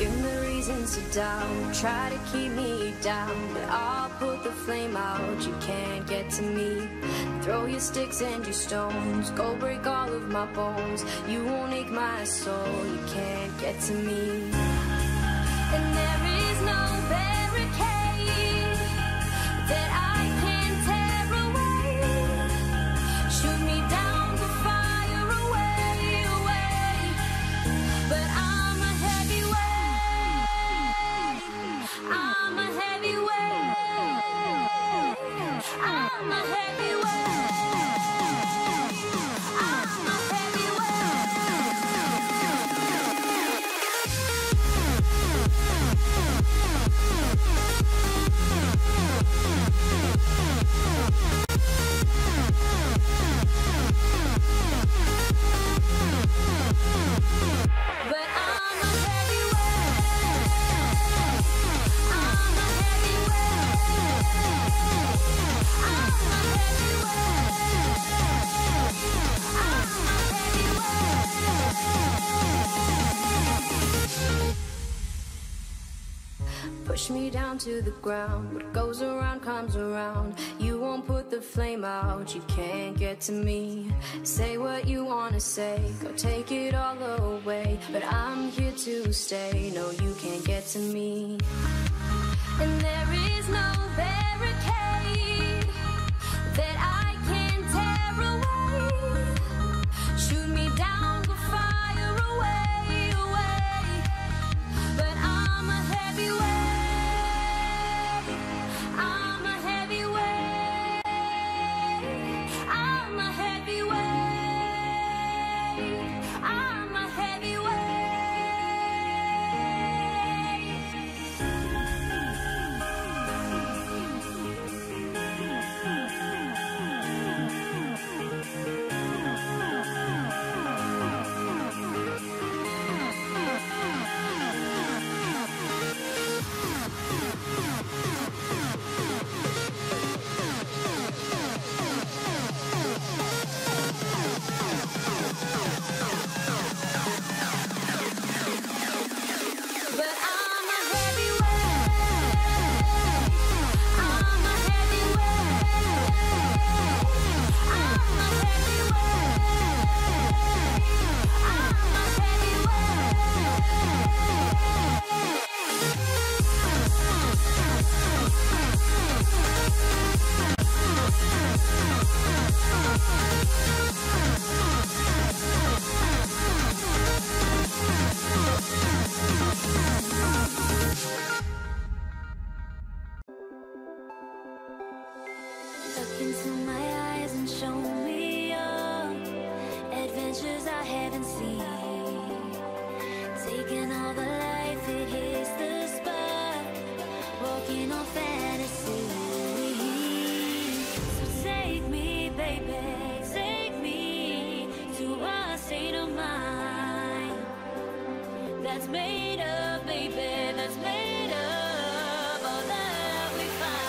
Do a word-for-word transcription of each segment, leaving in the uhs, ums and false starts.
Give me reasons to doubt, try to keep me down, but I'll put the flame out, you can't get to me. Throw your sticks and your stones, go break all of my bones. You won't ache my soul, you can't get to me. And there is no barricade that I can tear away. Shoot me down to fire away, away. But I'm a heavyweight, I'm a heavyweight, I'm a heavyweight. Push me down to the ground, what goes around comes around. You won't put the flame out, you can't get to me. Say what you wanna say, go take it all away, but I'm here to stay, no you can't get to me. And there is no barricade that I can tear away. Shoot me down, go fire away, away. But I'm a heavyweight, I'm a heavyweight, I'm a heavyweight, I'm a Look into my eyes and show me your adventures I haven't seen. Taking all the life, it hits the spot. Walking on fantasy. So take me, baby, take me to a state of mind that's made up, baby, that's made up all that we find.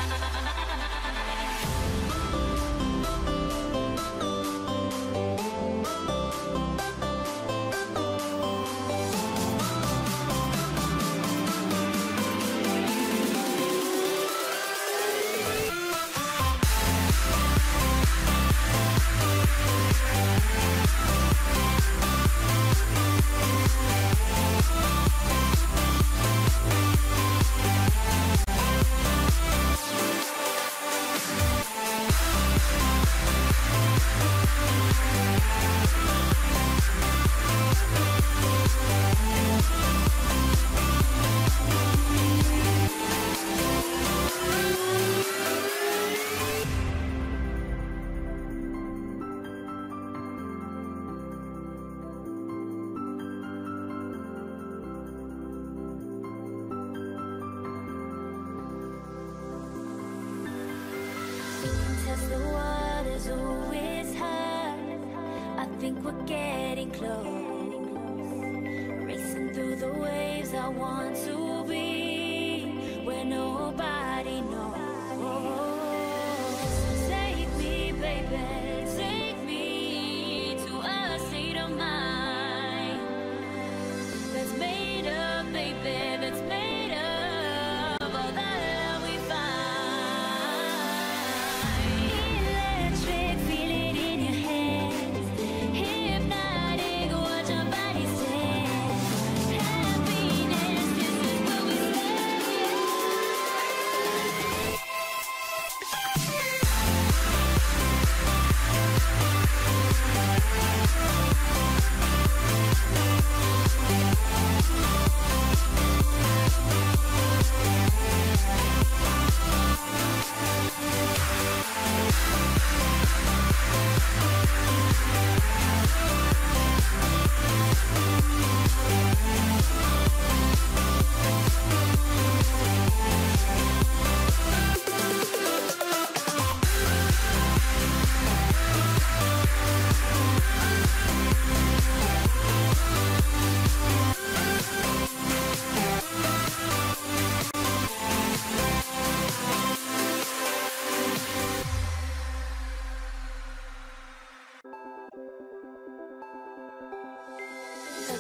Test the waters, oh it's hot. I think we're getting close. Racing through the waves, I want to be where nobody knows. Take me, baby, take me to a state of mind that's made up, baby.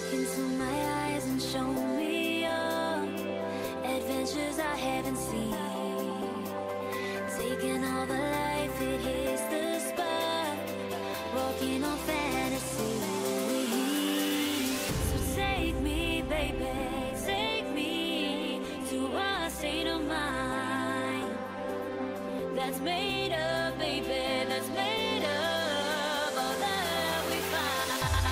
Look into my eyes and show me your adventures I haven't seen. Taking all the life, it hits the spot. Walking on fantasy. So take me, baby, take me to a state of mind that's made of, baby, that's made of all that we find.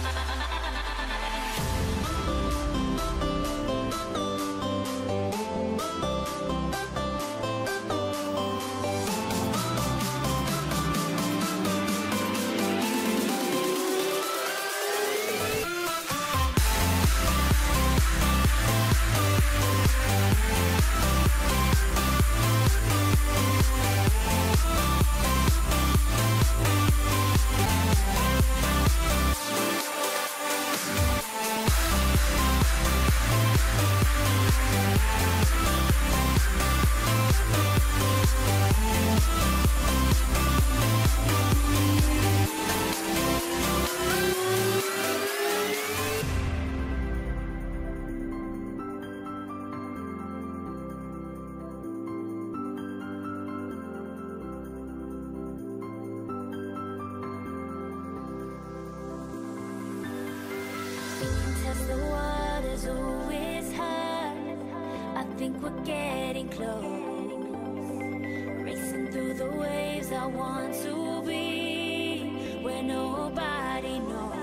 Test the waters, oh it's hard. I think we're getting close. Racing through the waves, I want to be where nobody knows.